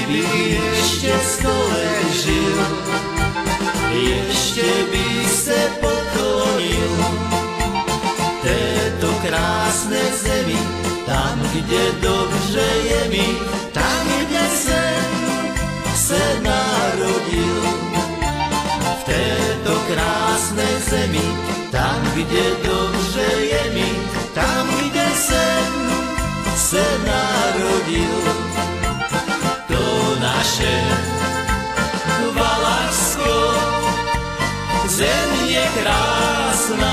by ešte skole žil, ešte by se poklonil této krásne zemi, tam, kde dobře je mi, tam, kde jsem se narodil. V této krásné zemi, tam, kde dobře je mi, tam, kde jsem se narodil. To naše Valašsko, země krásná,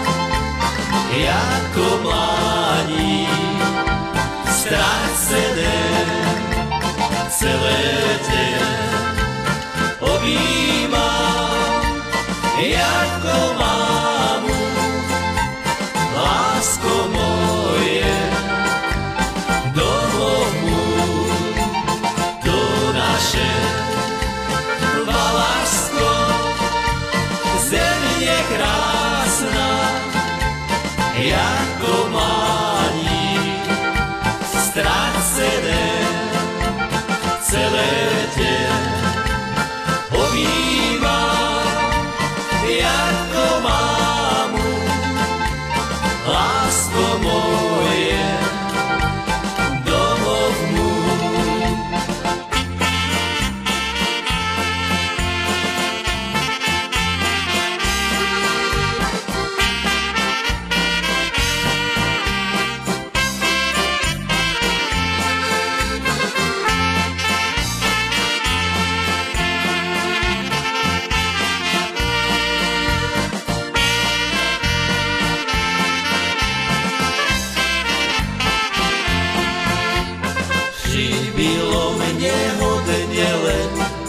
jako mládí, ztracené celé tě objímám, jako mámu, lásko moje, domov můj, to naše Valašsko, země krásná, jako mládí, ztracené celé tě objímám, jako mámu, lásko moje, domov můj. Bylo mě hodně let,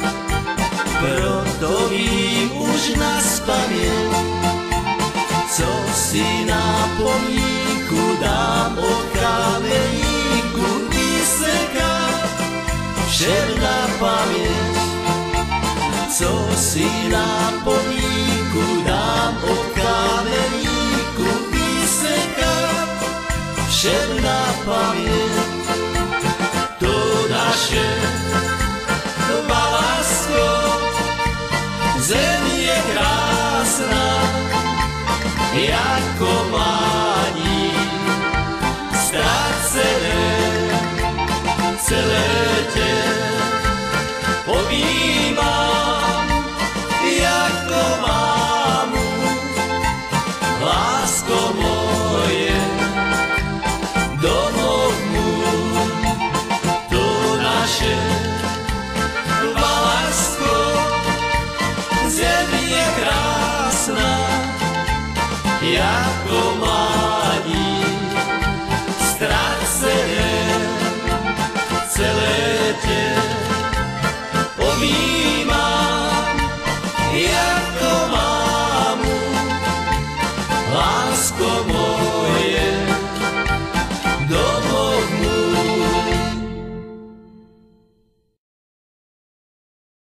proto vím už naspaměť, co si na pomníku dám od kameníku vysekám, všem na paměť. Co si na pomníku dám od kameníku vysekám, všem na paměť. Naše Valašsko, země krásná, jako mládí, ztracené celé tě objímám, jako mámu, lásko moje, domov můj. Naše Valašsko, země krásná, jako mládí,